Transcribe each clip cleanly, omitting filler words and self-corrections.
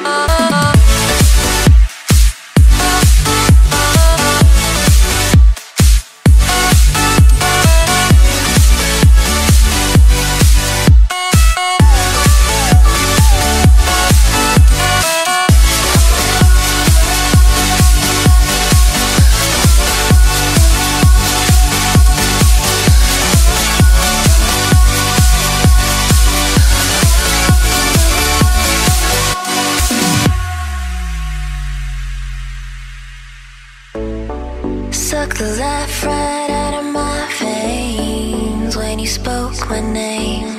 Suck the life right out of my veins when you spoke my name.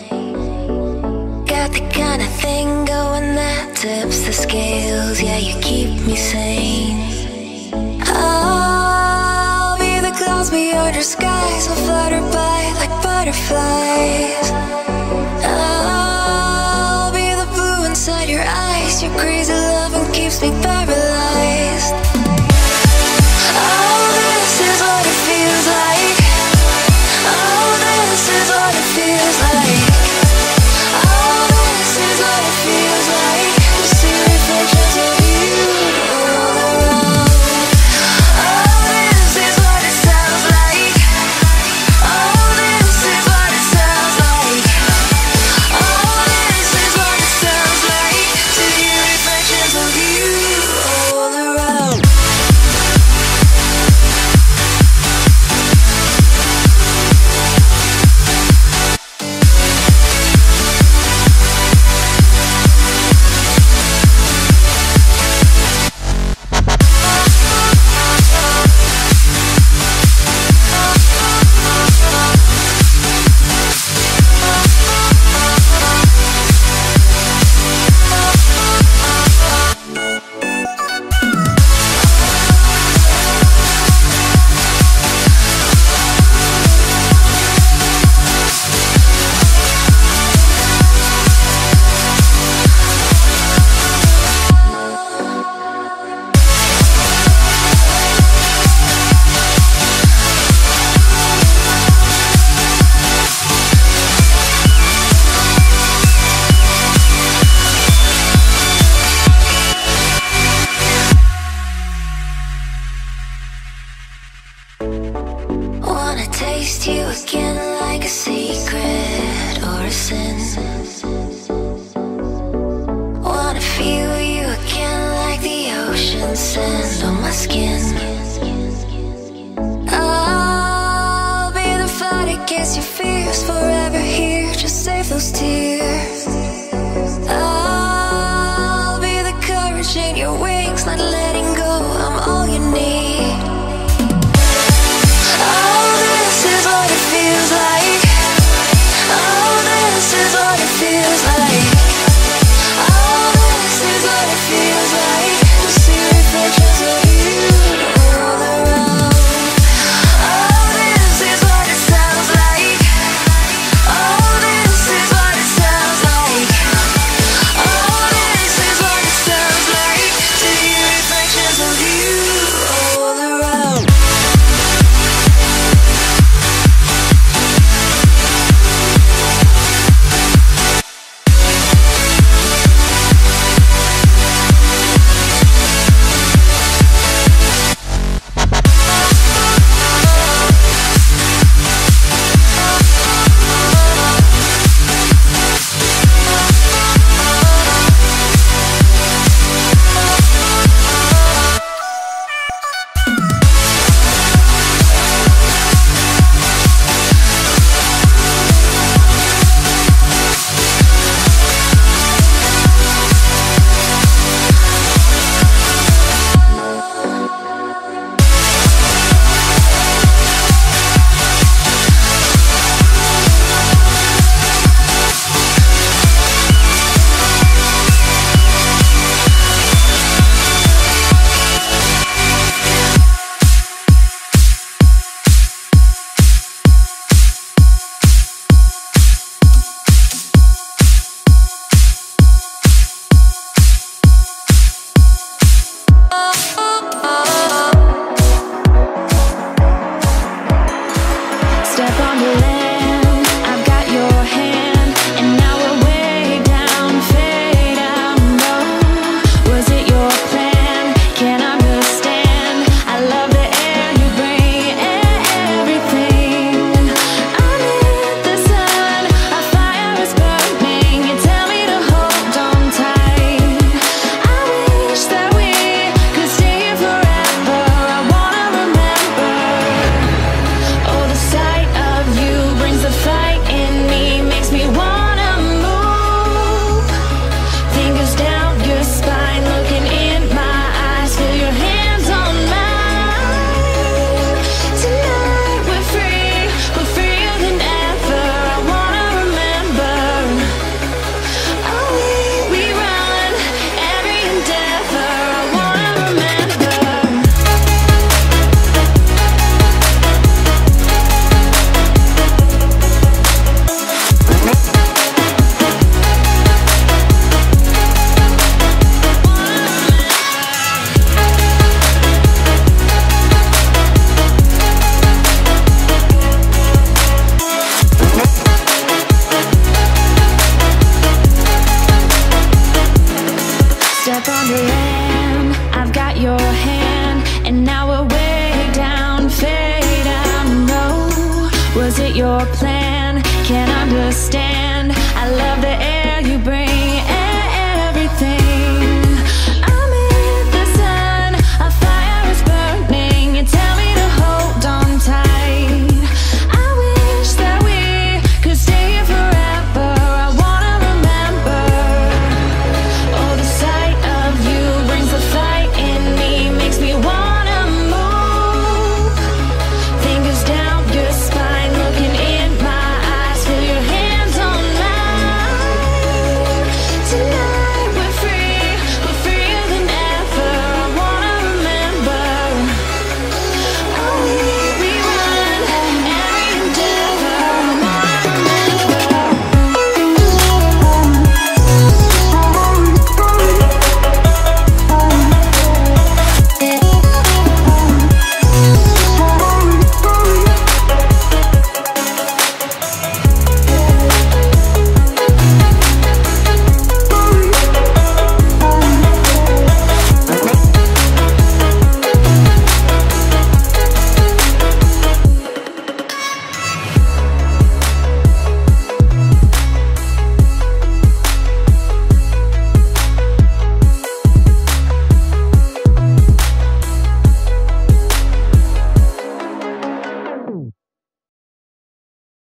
Got the kind of thing going that tips the scales. Yeah, you keep me sane. I'll be the clouds beyond your skies. I'll flutter by like butterflies. I'll be the blue inside your eyes. Your crazy loving keeps me paralyzed. Wanna taste you again like a secret or a sin. Wanna feel you again like the ocean sand on my skin. I'll be the fight against your fears, forever here, just save those tears.